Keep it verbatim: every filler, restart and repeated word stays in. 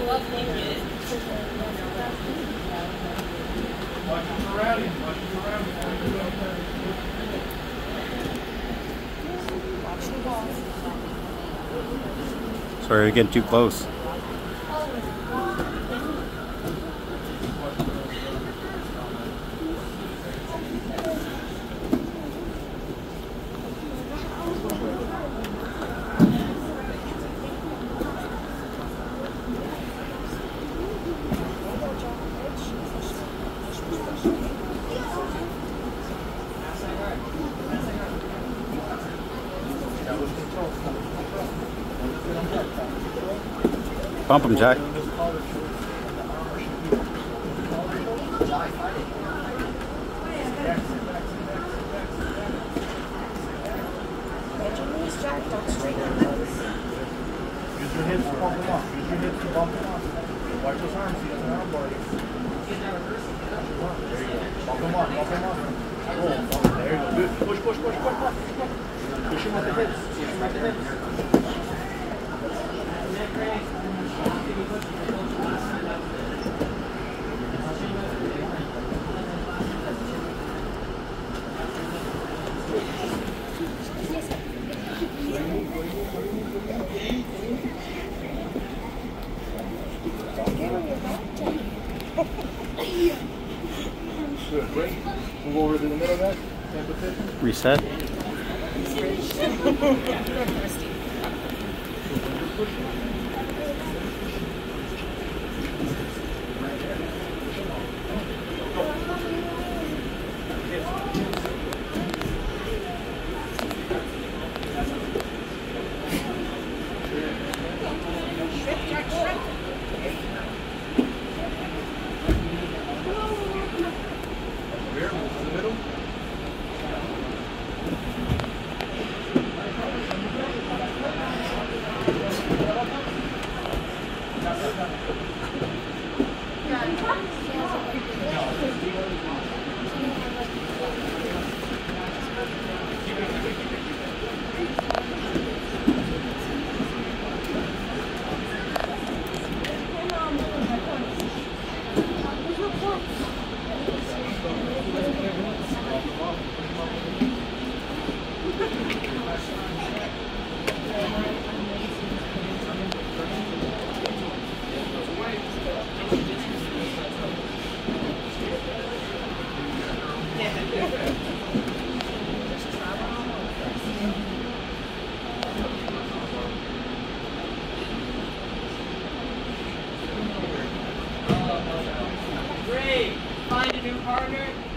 Sorry, you're getting too close. Pump him, Jack. Use your hips to pump him up. Use your hips to bump him up. Watch those arms. He doesn't arm bar you. There you go. Bump him up. Bump him up. Roll. There you go. Good. Push, push, push, push, push. Push him with the hips. Push him with the hips. Good, great. Move over to the middle there. Same position. Reset. Great. Find a new partner.